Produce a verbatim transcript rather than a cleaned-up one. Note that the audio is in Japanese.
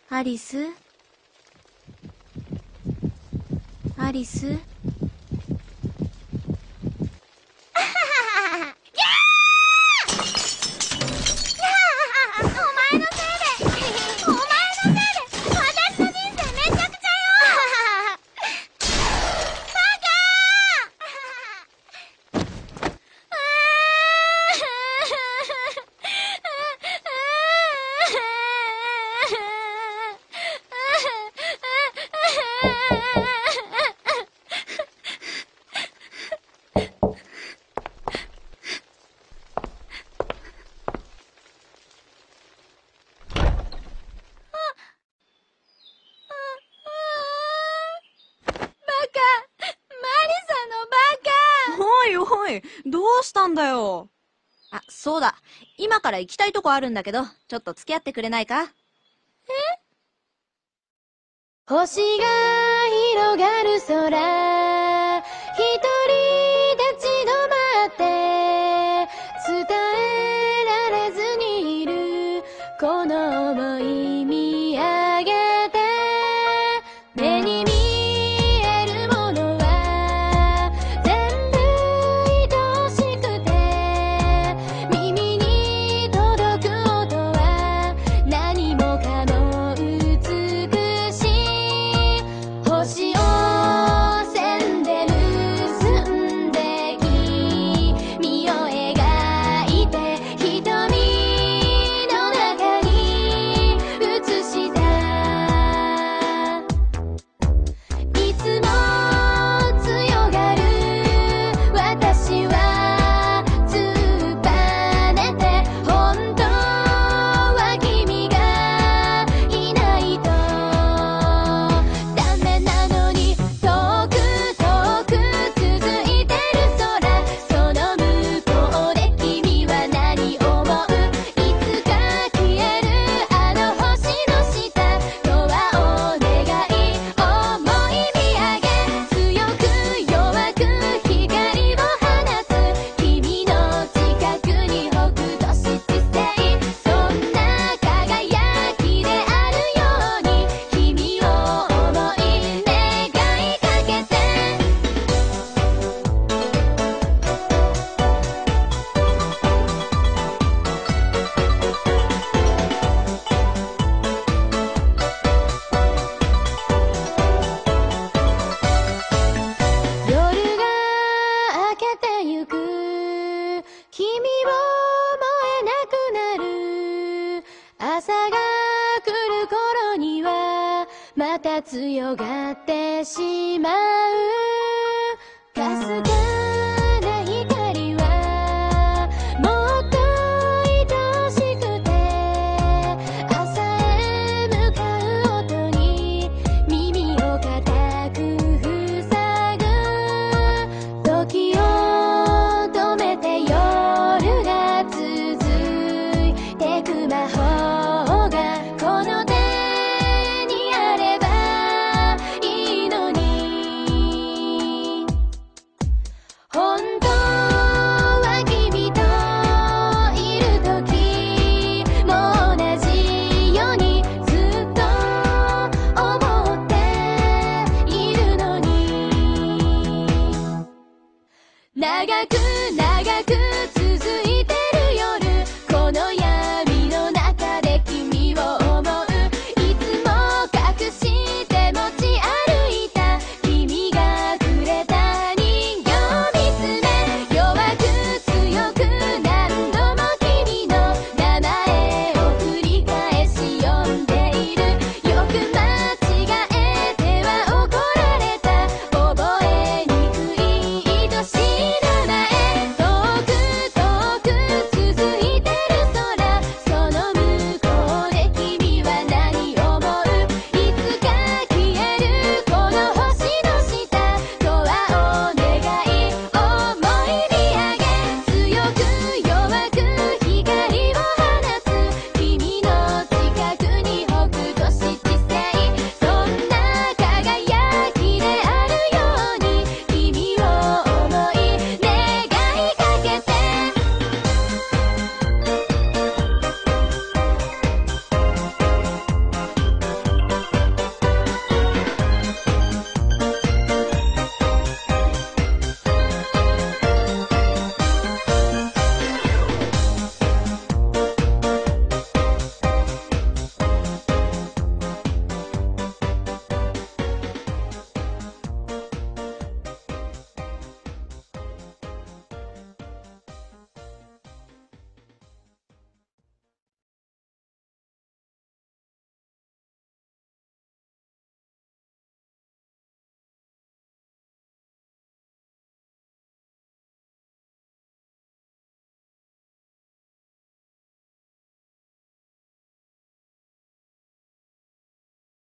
アリスアリスどうしたんだよ。 あ、そうだ。今から行きたいとこあるんだけど、ちょっと付き合ってくれないか？え？ 星が広がる空、一人立ち止まって伝えられずにいるこの想い見上げて、目に見えるものは全部愛しくて、耳に届く音は何もかも美しい。星を線で結んで君を描いて瞳の中に映した。いつも強がる私は突っぱねて、本当は君がいないとダメなのに、遠く遠く続いてる空、その向こうで君は何思う？いつか消えるあの星の下、ドアを願い思い見上げ、強く弱く光を放つ君の近くに北斗七星、そんな輝きであるように君を思い願いかけて。夜が明けてゆく、君を思えなくなる、朝が来る頃にはまた強がってしまう。かすか